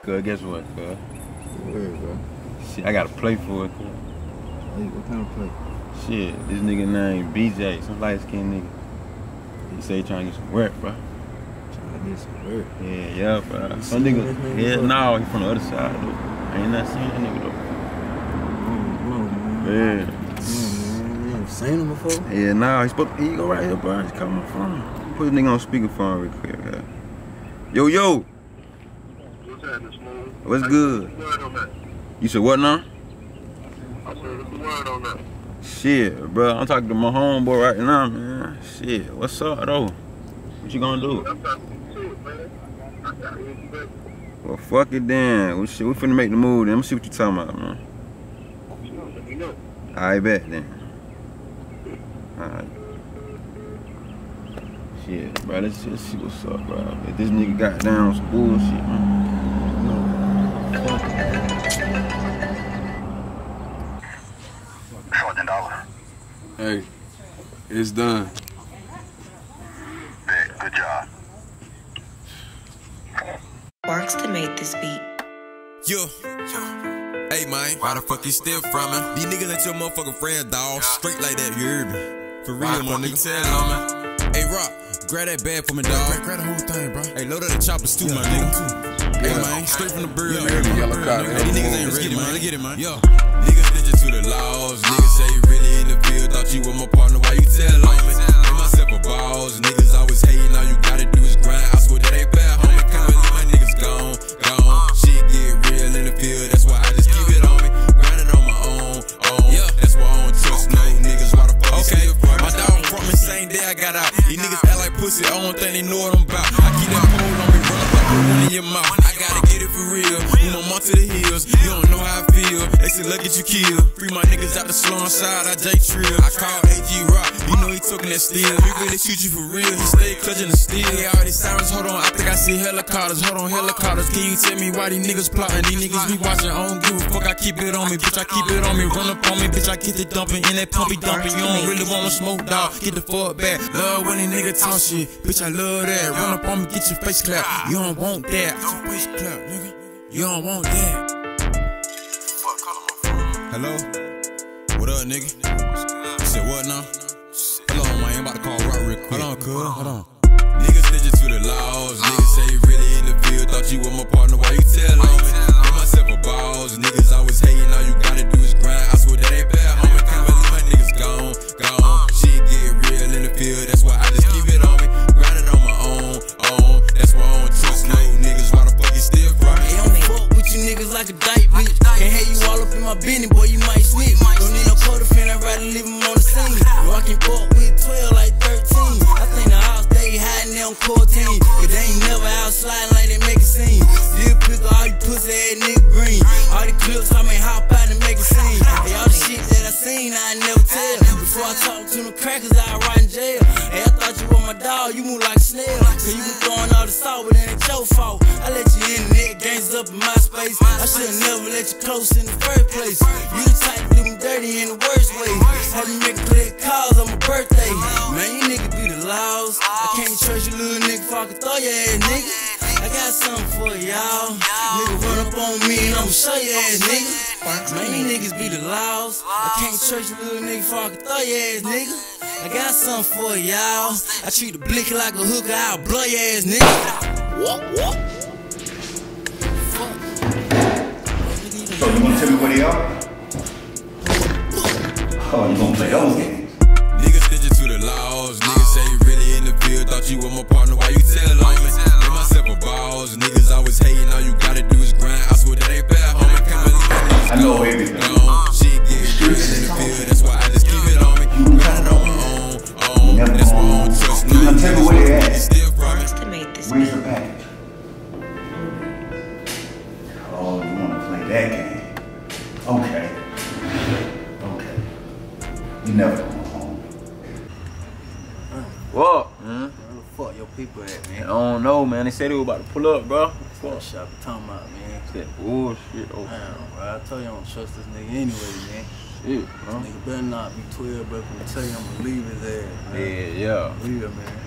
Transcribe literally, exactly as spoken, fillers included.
Cuz, guess what, cuz? Word, bro. Shit, I gotta play for it, cuz. Hey, what kind of play? Shit, this nigga named B J, some light-skinned nigga. He say he trying to get some work, bro. Trying to get some work? Yeah, yeah, bro. Some nigga, yeah, no, he from the other side, though. I ain't not seen that nigga, though. Oh, man. Yeah. You seen him before? Yeah, nah, he supposed to, he go right here, bro. Just call my phone. Put this nigga on speakerphone real quick, man. Yo, yo. What's happening, Smooth? What's good? What's the word on that? You said what now? I said, what's the word on that? Shit, bro. I'm talking to my homeboy right now, man. Shit, what's up, though? What you gonna do? I'm talking to you, man. I got it. Well, fuck it then. We, shit, we finna make the move then. Let me see what you talking about, man. Let me know. I bet then. Alright. Shit, bro, let's just see what's up, bro. If this nigga got down some bullshit, man. Fourteen dollars. Hey, it's done. Bet, good job. Barkston made this beat. Yo. Hey, man. Why the fuck you still from me? These niggas ain't your motherfucking friend, dawg. Straight like that, you heard me? For real, my nigga. Tell on me. Hey, Rock, grab that bag for me, dawg. Grab, grab the whole thing, bro. Hey, load up the choppers too, yeah, my nigga. Hey, yeah, man, straight from the bird. Yeah, man. Yellow cotton. Hey, these niggas ain't ready, man. Let's get it, man. Yo. Niggas snitching to the laws. Niggas say you really in the field. Thought you were my partner. Why you tell on me? Made myself a balls. Niggas always hating. All you gotta do is grind. I swear that ain't fair, homie. Can't believe my niggas gone, gone. Shit get real in the field. That's why I just keep it on me. Grinding on my own, own. Yeah. That's why I don't trust no niggas. Why the fuck okay. You my dog from me same day I got out. These niggas act like pussy. I don't think they know what I'm about. I keep that pole on me. Run up like a one in your mouth. I gotta get it for real. Move my mom to the hills. You don't know how I feel. They say look at you kill. Free my niggas out the slum side. I J Trill. I call A G Rock. You know he talking that steel. He really shoot you for real. He stay clutching the steel. Hey, all these sirens. Hold on. I think I see helicopters. Hold on, helicopters. Can you tell me why these niggas plotting? These niggas be watching. I don't give a fuck. I keep it on me. Bitch, I keep it on me. Run up on me. Bitch, I get it dumping. In that pumpy dumping. You don't really wanna smoke, dog. Get the fuck back. Love when these niggas talk shit. Bitch, I love that. Run up on me. Get your face clapped. You don't want that. Get your face clapped, nigga. You don't want that. Fuck, call on my phone. Hello? What up, nigga? You said what now? Hold on, man. I'm about to call Rock real quick. Hold on, cuz. Hold on. Niggas snitching to the laws. Niggas say you really in the field. Thought you were my partner. Why you tell on me? Made myself a balls. Niggas always hating. All you gotta do is grind. I swear that ain't fair, homie. Can't believe my niggas gone, gone. Shit get real in the field. That's why I just keep it on me. Grinding on my own, own. That's why I don't trust no niggas. Why the fuck you still from me? Hey, don't fuck with you niggas like a dyke, bitch. Can't have you all up in my business, boy, you might snitch. Don't need no co-defend, I'd rather leave him on the scene. No, I can fuck with twelve like thirteen. I think the house they hiding there on quarantine. Cause they ain't never out sliding like they make a scene. Deal pickle, all you pussy ass nigga green. All the clips, I may hop out and make a scene. Hey, all the shit that I seen, I never tell. Before I talk to them crackers, I rot in jail. Hey, I thought you were my dog, you move like a snail. Cause you been throwing all the salt, but it ain't your fault. I let you in the net, gangs up in my space. I should've never let you close in the first place. You the type to leave me dirty in the worst way. Have you make click calls on my birthday. Man, you niggas be the laws. I can't trust you little nigga, fuck I throw your ass, nigga. I got something for y'all. Nigga run up on me and I'ma show your ass, nigga. Man, you niggas be the laws. I can't trust you little nigga, fuck I throw your ass, nigga. I got something for y'all. I treat the blicky like a hooker, I'll blow your ass, nigga. What, what? So you wanna tell me where they are? Oh, you gonna play those games? Niggas snitching to the laws. Niggas say you really in the field. Thought you were my partner. Why you tell on me? Made myself a balls. Niggas always hating. All you gotta do is grind. I swear that ain't fair, homie. Can't believe my niggas I know everything. gone. Shit get real in the field. That's why I just keep it on me. Grinding on my own, own. That's why I don't trust no niggas. Tell me where they at. Still from me. Where's the package? Oh, you wanna play that game? Okay. Okay. You never come home. What, man? Where the fuck your people at, man? I don't know, man. They said they were about to pull up, bro. What shop you talking about, man? That bullshit, oh. Damn, bro. I told you I don't trust this nigga anyway, man. Shit, bro. This nigga better not be twelve, bro. If I tell you I'm gonna leave his ass, man. Yeah, yeah. Leave him, man.